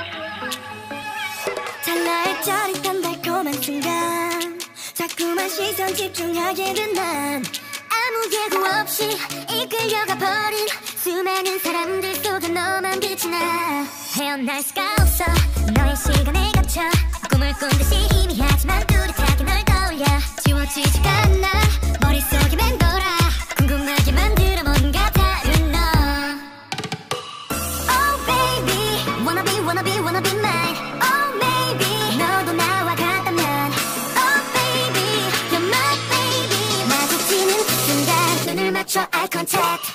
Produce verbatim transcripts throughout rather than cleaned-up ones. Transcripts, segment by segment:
찰나의 짜릿한 달콤한 순간 자꾸만 시선 집중하게 된 난 아무 예고 없이 이끌려가 버린 수많은 사람들 속에 너만 빛이 나 헤어날 수가 없어 너의 시간에 갇혀 꿈을 꾼 듯이 희미하지만 뚜렷하게 널 떠올려 지워지지가 않아 머릿속에 맴돌아 궁금하게 만들어 뭔가 다른 너 Oh baby wanna be wanna be wanna be mine Oh maybe 너도 나와 같다면 Oh baby you're my baby 마주치는 그 순간 눈을 맞춰 eye contact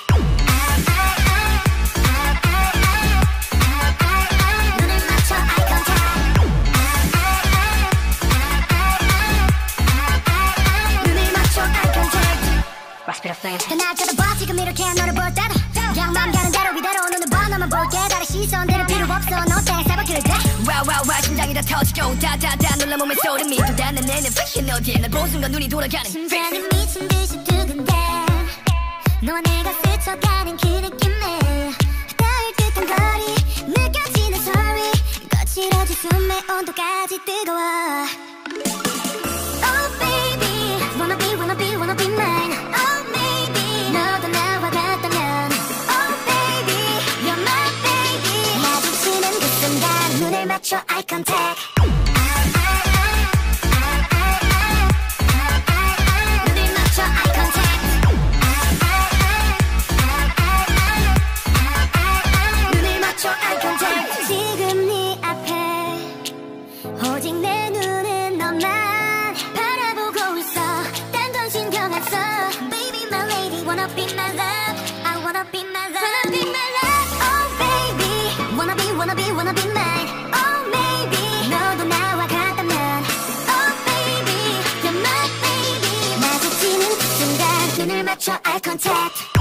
날 쳐다봐 지금 이렇게 너를 볼 때도 그냥 맘 가는 대로 위대로 눈을 봐 너만 볼게 다른 시선들은 필요 없어 너 때문에 살바뀔 때 와와와 심장이 다 터지고 다다다 놀라 몸에 소름이 돋아 내는 패션 어디에 날 본 순간 눈이 돌아가는 심장이 미친 듯이 두근대 너와 내가 스쳐가는 그 느낌에 닿을 듯한 거리 느껴지는 소리 거칠어진 숨의 온도까지 뜨거워 Oh baby wanna be wanna be wanna be mine 눈을 맞춰 eye contact 눈을 맞춰 eye contact 눈을 맞춰 eye contact 지금 네 앞에 오직 내 눈은 너만 바라보고 있어 딴 건 신경 안 써 Baby my lady wanna be my love I wanna be my love wanna be my love Oh baby wanna be wanna be wanna be mine 눈을 맞춰 eye contact